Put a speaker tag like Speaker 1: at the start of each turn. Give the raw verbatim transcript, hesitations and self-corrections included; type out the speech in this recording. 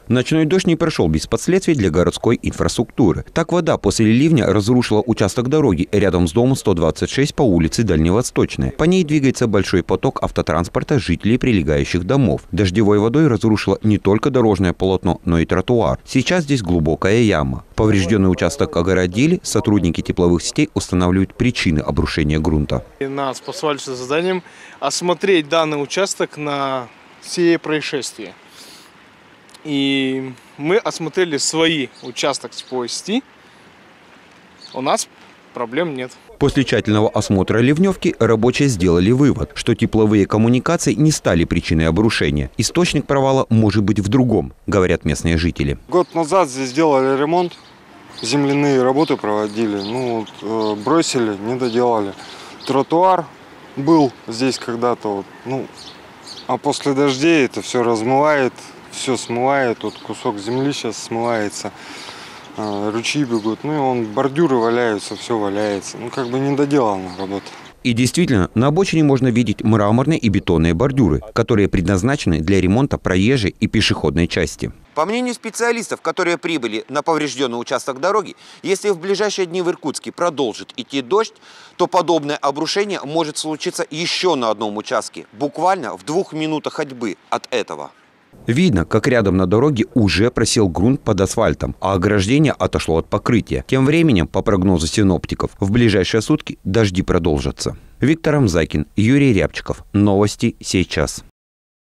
Speaker 1: Ночной дождь не прошел без последствий для городской инфраструктуры. Так, вода после ливня разрушила участок дороги рядом с домом сто двадцать шесть по улице Дальневосточная. По ней двигается большой поток автотранспорта жителей прилегающих домов. Дождевой водой разрушила не только дорожное полотно, но и тротуар. Сейчас здесь глубокая яма. Поврежденный участок огородили, сотрудники тепловых сетей устанавливают причины обрушения грунта.
Speaker 2: Нас послали с заданием осмотреть данный участок на все происшествия. И мы осмотрели свои участок тепловой сети. У нас проблем нет.
Speaker 1: После тщательного осмотра ливневки рабочие сделали вывод, что тепловые коммуникации не стали причиной обрушения. Источник провала может быть в другом, говорят местные жители.
Speaker 3: Год назад здесь сделали ремонт, земляные работы проводили, ну вот, бросили, не доделали. Тротуар был здесь когда-то, вот, ну, а после дождей это все размывает. Все смывает, вот кусок земли сейчас смывается, ручьи бегут, ну и он, бордюры валяются, все валяется. Ну как бы недоделанная работа.
Speaker 1: И действительно, на обочине можно видеть мраморные и бетонные бордюры, которые предназначены для ремонта проезжей и пешеходной части.
Speaker 4: По мнению специалистов, которые прибыли на поврежденный участок дороги, если в ближайшие дни в Иркутске продолжит идти дождь, то подобное обрушение может случиться еще на одном участке, буквально в двух минутах ходьбы от этого.
Speaker 1: Видно, как рядом на дороге уже просел грунт под асфальтом, а ограждение отошло от покрытия. Тем временем, по прогнозу синоптиков, в ближайшие сутки дожди продолжатся. Виктор Амзакин, Юрий Рябчиков. Новости сейчас.